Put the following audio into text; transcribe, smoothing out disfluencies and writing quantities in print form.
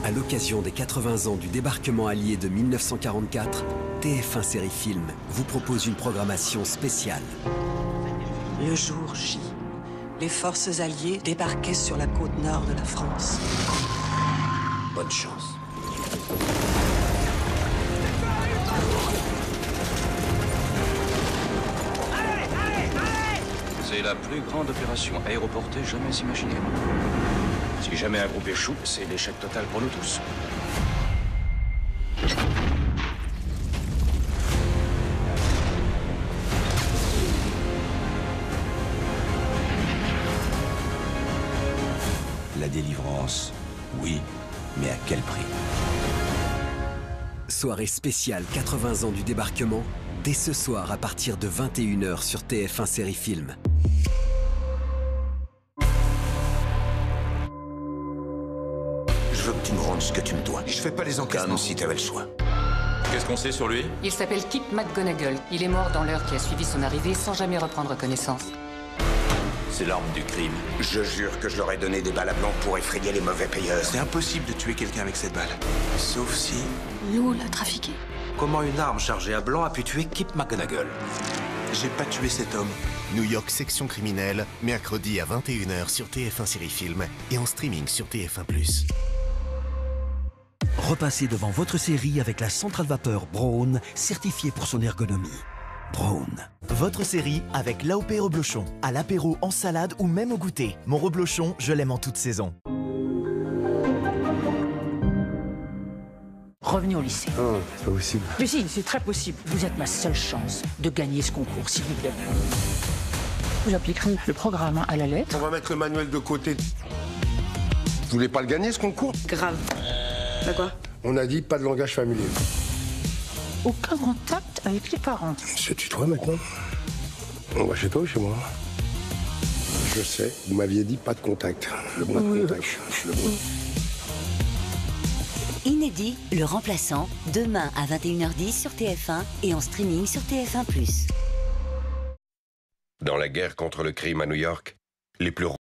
À l'occasion des 80 ans du débarquement allié de 1944, TF1 Série Film vous propose une programmation spéciale. Le jour J, les forces alliées débarquaient sur la côte nord de la France. Bonne chance. C'est la plus grande opération aéroportée jamais imaginée. Si jamais un groupe échoue, c'est l'échec total pour nous tous. La délivrance, oui, mais à quel prix? Soirée spéciale 80 ans du débarquement, dès ce soir à partir de 21 h sur TF1 Série Film. Je veux que tu me rendes ce que tu me dois. Je fais pas les encaissements. Comme si t'avais le choix. Qu'est-ce qu'on sait sur lui? Il s'appelle Kip McGonagall. Il est mort dans l'heure qui a suivi son arrivée sans jamais reprendre connaissance. C'est l'arme du crime. Je jure que je leur ai donné des balles à blanc pour effrayer les mauvais payeurs. C'est impossible de tuer quelqu'un avec cette balle. Sauf si... Lou l'a trafiqué. Comment une arme chargée à blanc a pu tuer Kip McGonagall? J'ai pas tué cet homme. New York Section criminelle, mercredi à 21 h sur TF1 Série Film et en streaming sur TF1+. Repassez devant votre série avec la centrale vapeur Braun, certifiée pour son ergonomie. Braun. Votre série avec l'AOP Reblochon. À l'apéro, en salade ou même au goûter. Mon Reblochon, je l'aime en toute saison. Revenez au lycée. Oh, c'est pas possible. Mais si, c'est très possible. Vous êtes ma seule chance de gagner ce concours, s'il vous plaît. Vous appliquerez le programme à la lettre. On va mettre le manuel de côté. Vous voulez pas le gagner, ce concours? Grave. Bah quoi? On a dit pas de langage familier. Aucun contact avec les parents. Se tutoie maintenant? On va chez toi ou chez moi? Je sais, vous m'aviez dit pas de contact. Le bon contact. Inédit, le remplaçant, demain à 21 h 10 sur TF1 et en streaming sur TF1+. Dans la guerre contre le crime à New York, les plus